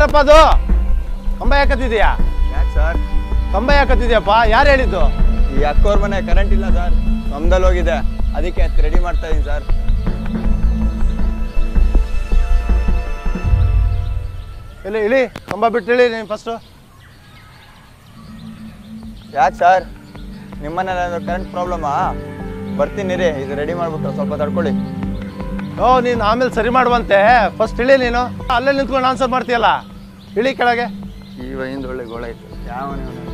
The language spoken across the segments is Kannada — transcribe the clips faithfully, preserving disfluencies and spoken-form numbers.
ಏನಪ್ಪ ಅದು ಕಂಬ ಯಾಕತ್ತಿದ್ಯಾ? ಯಾಕೆ ಸರ್ ಕಂಬ ಯಾಕತ್ತಿದ್ಯಪ್ಪ? ಯಾರು ಹೇಳಿದ್ದು? ಈ ಅಕ್ಕವ್ರ ಮನೆ ಕರೆಂಟ್ ಇಲ್ಲ ಸರ್, ನಮ್ದಲ್ಲಿ ಹೋಗಿದೆ, ಅದಕ್ಕೆ ರೆಡಿ ಮಾಡ್ತಾ ಇದೀನಿ ಸರ್. ಇಲ್ಲಿ ಇಳಿ, ಕಂಬ ಬಿಟ್ಟು ಇಳಿ ನೀನು ಫಸ್ಟು. ಯಾಕೆ ಸರ್ ನಿಮ್ಮನೇಲಿ ಕರೆಂಟ್ ಪ್ರಾಬ್ಲಮಾ? ಬರ್ತೀನಿ ರೀ, ಇದು ರೆಡಿ ಮಾಡ್ಬಿಟ್ಟು ಸ್ವಲ್ಪ ತಡ್ಕೊಳ್ಳಿ. ಓ ನೀನು ಆಮೇಲೆ ಸರಿ ಮಾಡುವಂತೆ, ಫಸ್ಟ್ ಇಳಿ ನೀನು. ಅಲ್ಲೇ ನಿಂತ್ಕೊಂಡು ಆನ್ಸರ್ ಮಾಡ್ತೀಯಲ್ಲ, ಇಳಿ ಕೆಳಗೆ. ಈ ವೈಂದ ಒಳ್ಳೆ ಗೋಳಾಯ್ತು. ಯಾವ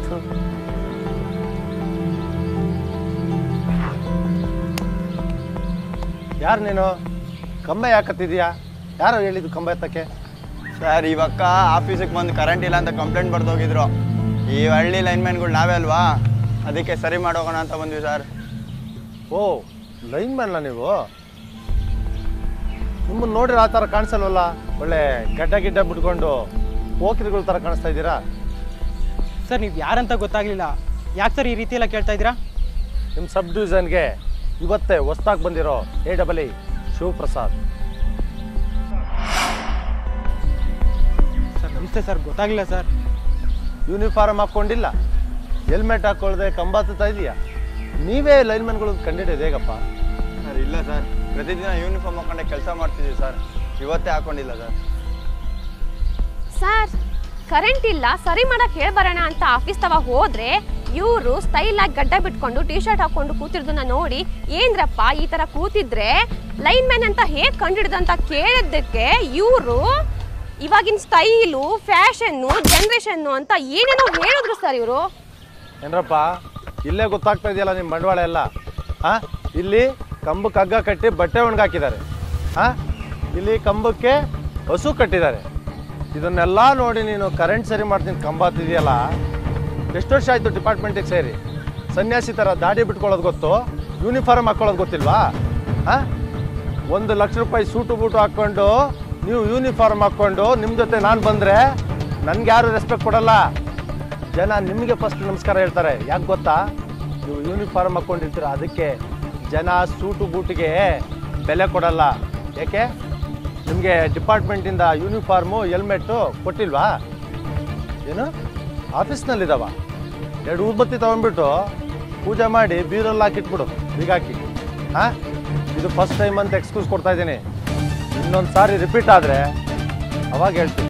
ಯಾರು ನೀನು? ಕಂಬ ಯಾಕತ್ತಿದ್ಯಾ? ಯಾರು ಹೇಳಿದ್ದು ಕಂಬ ಎತ್ತಕ್ಕೆ? ಸರ್ ಇವಕ್ಕ ಆಫೀಸಿಗೆ ಬಂದು ಕರೆಂಟ್ ಇಲ್ಲ ಅಂತ ಕಂಪ್ಲೇಂಟ್ ಬರ್ದೋಗಿದ್ರು. ಈ ಹಳ್ಳಿ ಲೈನ್ಮ್ಯಾನ್ಗಳು ನಾವೇ ಅಲ್ವಾ, ಅದಕ್ಕೆ ಸರಿ ಮಾಡೋಗೋಣ ಅಂತ ಬಂದ್ವಿ ಸರ್. ಓ ಲೈನ್ ಮ್ಯಾನ್ಲ ನೀವು? ನಿಮ್ಮನ್ನು ನೋಡಿದ್ರೆ ಆ ಥರ ಕಾಣಿಸಲ್ವಲ್ಲ, ಒಳ್ಳೆ ಗಡ್ಡ ಗಿಡ್ಡ ಬಿಟ್ಕೊಂಡು ಪೋಖ್ರಿಗಳ ಥರ ಕಾಣಿಸ್ತಾ ಇದ್ದೀರಾ. ಸರ್ ನೀವು ಯಾರಂತ ಗೊತ್ತಾಗಲಿಲ್ಲ, ಯಾಕೆ ಸರ್ ಈ ರೀತಿ ಎಲ್ಲ ಕೇಳ್ತಾ ಇದ್ದೀರಾ? ನಿಮ್ಮ ಸಬ್ ಡಿವಿಷನ್ಗೆ ಇವತ್ತೇ ಹೊಸ್ದಾಗಿ ಬಂದಿರೋ A double E Shivaprasad. Sir ನಮಸ್ತೆ ಸರ್, ಗೊತ್ತಾಗಲಿಲ್ಲ ಸರ್. ಯೂನಿಫಾರ್ಮ್ ಹಾಕ್ಕೊಂಡಿಲ್ಲ, ಹೆಲ್ಮೆಟ್ ಹಾಕ್ಕೊಳ್ದೆ ಕಂಬ ಹತ್ತುತ್ತಾ ಇದೆಯಾ? ನೀವೇ ಲೈನ್ಮನ್ಗಳು ಕಂಡಿಡಿಯೋದು ಹೇಗಪ್ಪ? ಸರ್ ಇಲ್ಲ ಸರ್, ಪ್ರತಿದಿನ ಯೂನಿಫಾರ್ಮ್ ಹಾಕೊಂಡೆ ಕೆಲಸ ಮಾಡ್ತಿದ್ದೀವಿ ಸರ್, ಇವತ್ತೇ ಹಾಕೊಂಡಿಲ್ಲ ಸರ್. ಸರ್ ಕರೆಂಟ್ ಇಲ್ಲ, ಸರಿ ಮಾಡಕ್ ಹೇಳ್ಬರೋಣ ಅಂತ ಆಫೀಸ್ ತವ ಹೋದ್ರೆ ಇವರು ಸ್ಟೈಲ್ ಆಗಿ ಗಡ್ಡ ಬಿಟ್ಕೊಂಡು ಟಿ ಶರ್ಟ್ ಹಾಕೊಂಡು ಕೂತಿರೋದನ್ನ ನೋಡಿ ಏನ್ರಪ್ಪ ಈ ತರ ಕೂತಿದ್ರೆ ಲೈನ್ ಮ್ಯಾನ್ ಅಂತ ಹೇಗ್ ಕಂಡಿಡ್ದು ಅಂತ ಕೇಳಿದ್ದಕ್ಕೆ ಇವರು ಇವಾಗಿನ ಸ್ಟೈಲು ಫ್ಯಾಷನ್ನು ಜನರೇಷನ್ನು ಅಂತ ಏನೇನೋ ಹೇಳಿದ್ರು ಸರ್ ಇವರು. ಏನರಪ್ಪ ಇಲ್ಲೇ ಗೊತ್ತಾಗ್ತಾ ಇದೆಯಲ್ಲ ನಿಮ್ಮ ಬಂಡವಾಳ ಎಲ್ಲ. ಹಾಂ ಇಲ್ಲಿ ಕಂಬಕ್ಕೆ ಹಗ್ಗ ಕಟ್ಟಿ ಬಟ್ಟೆ ಒಣಗಾಕಿದ್ದಾರೆ, ಹಾಂ ಇಲ್ಲಿ ಕಂಬಕ್ಕೆ ಹಸು ಕಟ್ಟಿದ್ದಾರೆ. ಇದನ್ನೆಲ್ಲ ನೋಡಿ ನೀನು ಕರೆಂಟ್ ಸರಿ ಮಾಡ್ತೀನಿ ಕಂಬ ಹತ್ತಿದೆಯಲ್ಲ. ಎಷ್ಟು ವರ್ಷ ಆಯಿತು ಡಿಪಾರ್ಟ್ಮೆಂಟಿಗೆ ಸೇರಿ? ಸನ್ಯಾಸಿ ಥರ ದಾಡಿ ಬಿಟ್ಕೊಳ್ಳೋದು ಗೊತ್ತು, ಯೂನಿಫಾರ್ಮ್ ಹಾಕ್ಕೊಳ್ಳೋದು ಗೊತ್ತಿಲ್ವಾ? ಹಾಂ ಒಂದು ಲಕ್ಷ ರೂಪಾಯಿ ಸೂಟು ಬೂಟು ಹಾಕ್ಕೊಂಡು ನೀವು ಯೂನಿಫಾರ್ಮ್ ಹಾಕ್ಕೊಂಡು ನಿಮ್ಮ ಜೊತೆ ನಾನು ಬಂದರೆ ನನಗೆ ಯಾರು ರೆಸ್ಪೆಕ್ಟ್ ಕೊಡಲ್ಲ. ಜನ ನಿಮಗೆ ಫಸ್ಟ್ ನಮಸ್ಕಾರ ಹೇಳ್ತಾರೆ. ಯಾಕೆ ಗೊತ್ತಾ? ನೀವು ಯೂನಿಫಾರ್ಮ್ ಹಾಕ್ಕೊಂಡಿರ್ತೀರ, ಅದಕ್ಕೆ ಜನ ಸೂಟು ಬೂಟಿಗೆ ಬೆಲೆ ಕೊಡಲ್ಲ. ಯಾಕೆ? ನಿಮಗೆ ಡಿಪಾರ್ಟ್ಮೆಂಟಿಂದ ಯೂನಿಫಾರ್ಮು ಹೆಲ್ಮೆಟ್ಟು ಕೊಟ್ಟಿಲ್ವಾ? ಏನು ಆಫೀಸ್ನಲ್ಲಿದ್ದಾವ? ಎರಡು ಊದ್ಬತ್ತಿ ತೊಗೊಂಡ್ಬಿಟ್ಟು ಪೂಜೆ ಮಾಡಿ ಬೀರಲ್ಲಿ ಹಾಕಿಟ್ಬಿಡು, ಬೀಗಾಕಿ. ಹಾಂ ಇದು ಫಸ್ಟ್ ಟೈಮ್ ಅಂತ ಎಕ್ಸ್ಕ್ಯೂಸ್ ಕೊಡ್ತಾ ಇದ್ದೀನಿ. ಇನ್ನೊಂದು ಸಾರಿ ರಿಪೀಟ್ ಆದರೆ ಅವಾಗ ಹೇಳ್ತೀನಿ.